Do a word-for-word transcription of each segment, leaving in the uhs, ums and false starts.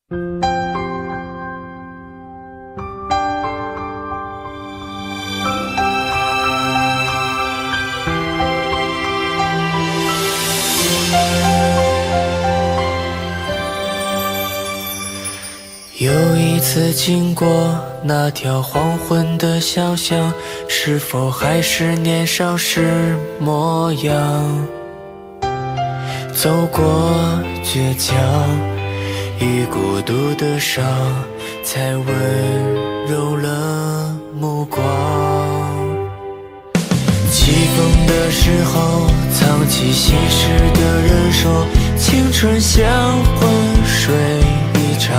又一次经过那条黄昏的小巷，是否还是年少时模样？走过倔强与孤独的伤，才温柔了目光。起风的时候，藏起心事的人说，青春像昏睡一场。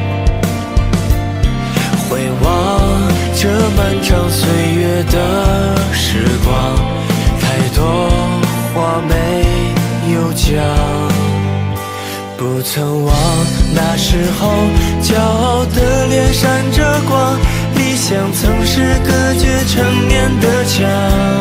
回望这漫长岁月的时光，太多话没有讲，不曾忘那时候骄傲的脸闪着光，理想曾是隔绝成年的墙。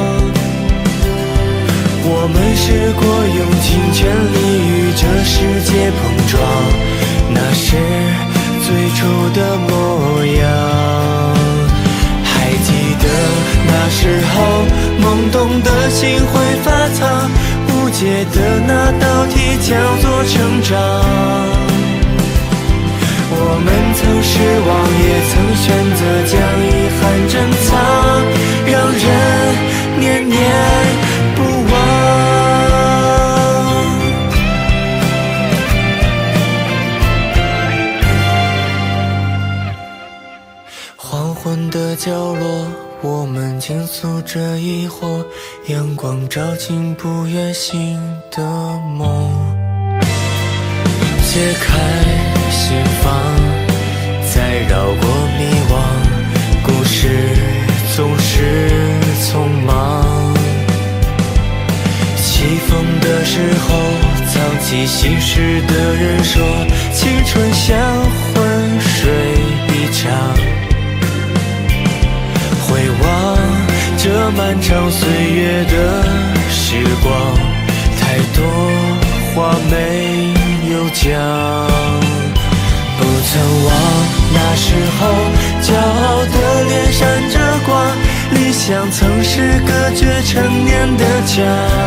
我们试过用尽全力与这世界碰撞，那是最初的模样。还记得那时候懵懂的心会发烫，无解的那道题叫做成长。我们曾失望，也曾选择将遗憾珍藏，让人念念不忘。黄昏的角落，我们倾诉着疑惑，阳光照进不愿醒的梦。解开心房，再绕过迷惘，故事总是匆忙。起风的时候，藏起心事的人说，青春像昏睡一场。回望这漫长岁月的时光，太多话没有讲，不曾忘那时候骄傲的脸闪着光，理想曾是隔绝成年的墙。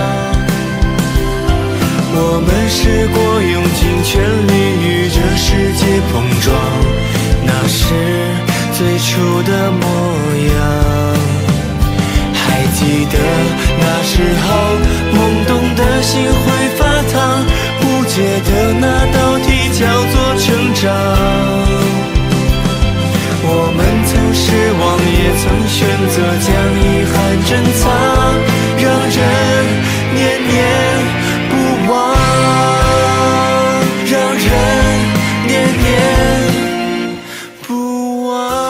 我们试过用尽全力与这世界碰撞，那是最初的模样。还记得那时候懵懂的心会发烫，无解的那道题叫做成长。我们曾失望，也曾选择将遗憾珍藏，让人念念不忘，让人念念不忘。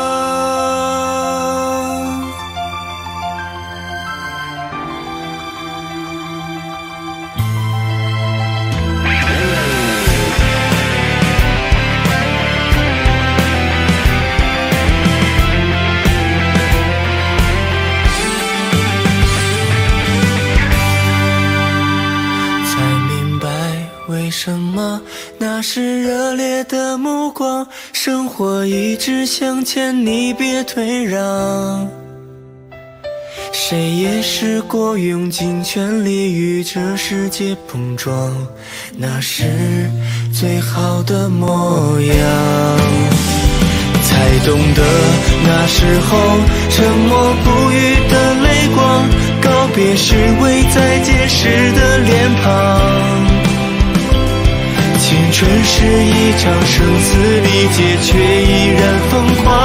为什么那是热烈的目光，生活一直向前，你别退让。谁也试过用尽全力与这世界碰撞，那是最好的模样。才懂得那时候沉默不语的泪光，告别时未再见时的脸庞。青春是一场生死离别，却依然疯狂。